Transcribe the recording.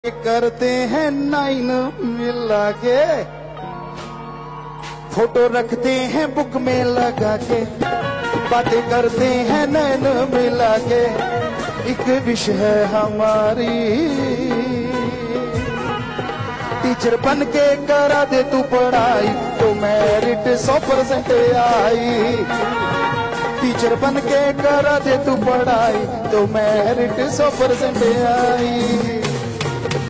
करते हैं 9 मिला के, फोटो रखते हैं बुक में लगा के, बातें करते हैं नैन मिला के। एक विश है हमारी, टीचर बन के करा दे तू पढ़ाई तो मेरिट 100% आई। टीचर बन के करा दे तू पढ़ाई तो मेरिट 100% आई।